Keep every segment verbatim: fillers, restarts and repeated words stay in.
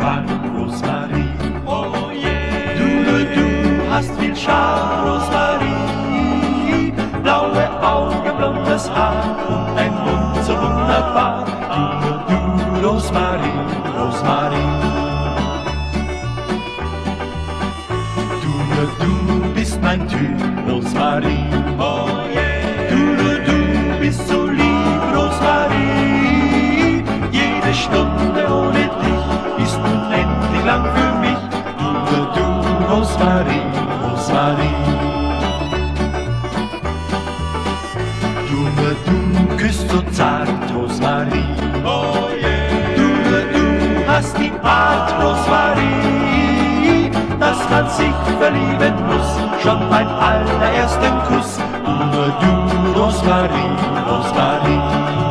Schwan, Rosmarie. Oh yeah. Du, du, du hast viel Charme, Rosmarie. Blaue Augen, blondes Haar und ein Mund so wunderbar. Du, du, Rosmarie, Rosmarie. Du, du bist mein Typ, Rosmarie. Oh yeah. Du, du bist so lieb, Rosmarie. Jede Stunde ohne dich ist unendlich lang für mich. Du, du, Rosmarie, Rosmarie. Du, du küsst so zart, Rosmarie. Oh yeah. Du, du hast die Art, Rosmarie, dass man sich verlieben muss, schon beim allerersten Kuss. Du, du, Rosmarie, Rosmarie.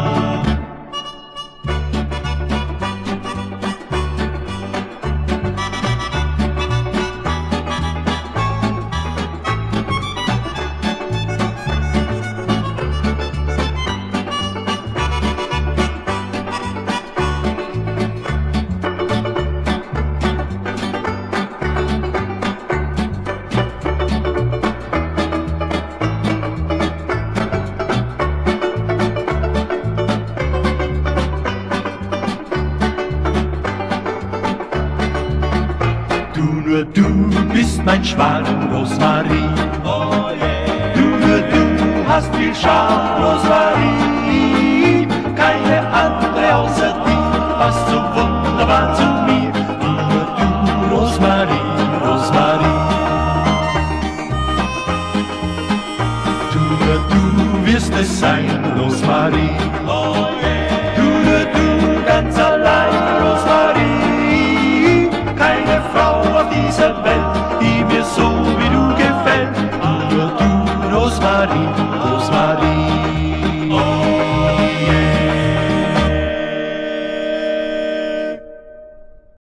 Nur du bist mein Schwan, Rosmarie. Oh yeah. Du, nur du hast viel Charme, Rosmarie. Keine andere außer dich passt so wunderbar zu mir. Du, nur du, Rosmarie, Rosmarie. Du, nur du wirst es sein, Rosmarie.